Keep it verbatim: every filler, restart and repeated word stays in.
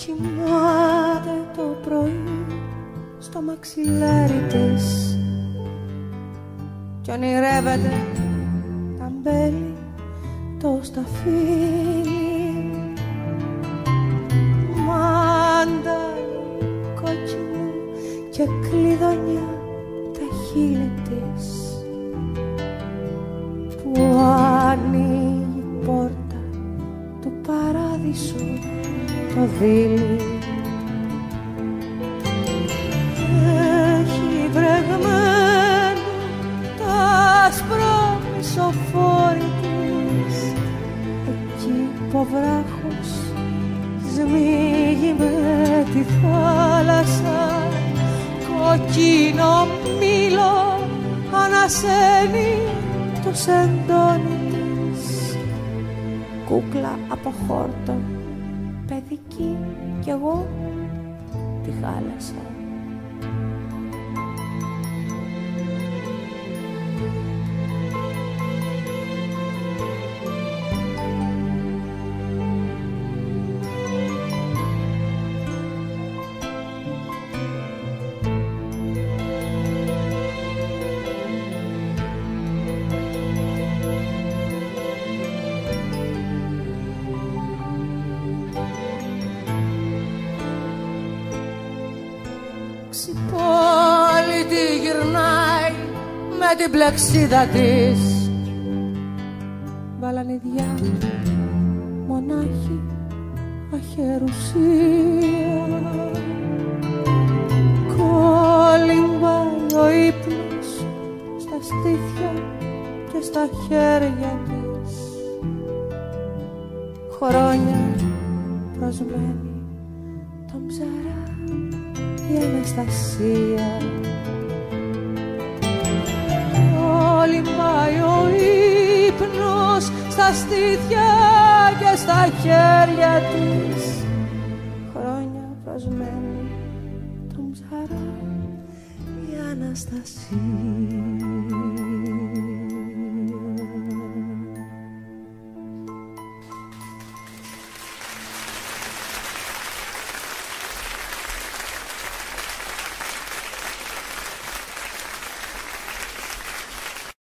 Κοιμάται το πρωί στο μαξιλάρι της κι ονειρεύεται τα μπέλη το σταφύλι, μάνταλο κόκκινο και κλειδονιά τα χείλη της, που ανοίγει η πόρτα του παράδεισου το δίλη. Έχει βρεγμένο το άσπρο μισοφόρι της, εκεί που ο βράχος σμίγει με τη θάλασσα, κοκκίνο μήλο ανασένει το σεντόνι της, κούκλα από χόρτο παιδική κι εγώ τη χάλασα. Ξυπόλυτη γυρνάει με την πλεξίδα της, μπαλανιδιά μονάχη αχερουσία, κολυμπάει ο ύπνος στα στήθια και στα χέρια της, χρόνια προσμένη τον ψαρά η Αναστασία. Κολυμπάει ο ύπνος στα στήθια και στα χέρια της, χρόνια προσμένη τον ψαρά η Αναστασία.